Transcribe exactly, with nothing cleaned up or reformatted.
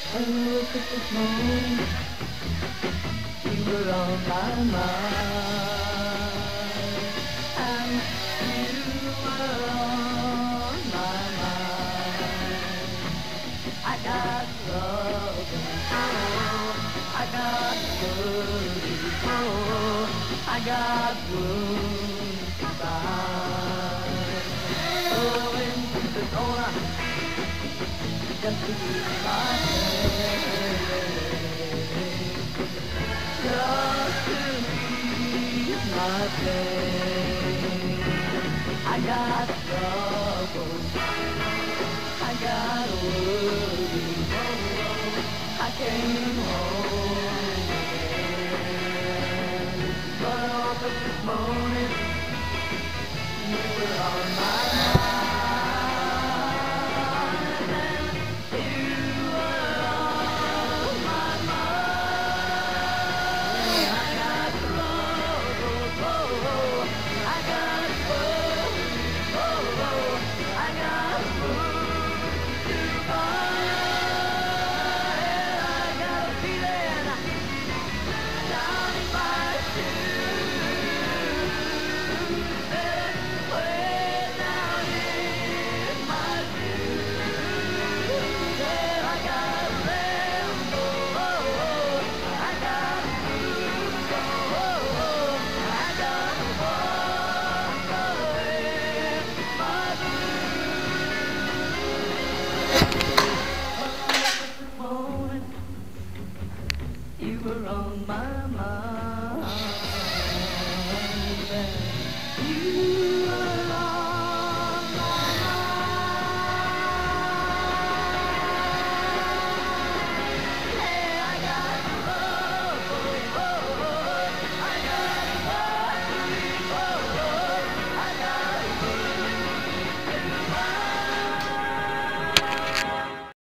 When I woke up this morning, you were on my mind, and you were on my mind. I got trouble, oh, I got worries, oh, I got wounds to bind. Oh, into the corner, just to ease my pain, just to ease my pain. I got trouble, I got worries, oh, I came home again. But I woke up this morning, you were on my mind, and you were on my mind. I got trouble, oh, I got worries, oh, I got wounds to bind. I got a feeling down in my shoes, way down in my shoes. Yeah, I got a ramble, oh, I got blues, oh, I got to walk away my blues. This morning, you were on my